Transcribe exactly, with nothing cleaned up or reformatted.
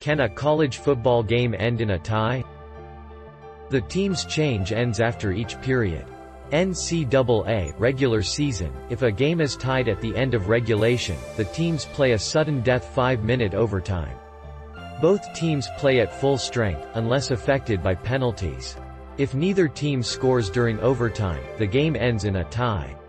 Can a college football game end in a tie? The team's change ends after each period. N C double A regular season, if a game is tied at the end of regulation, the teams play a sudden death five-minute overtime. Both teams play at full strength, unless affected by penalties. If neither team scores during overtime, the game ends in a tie.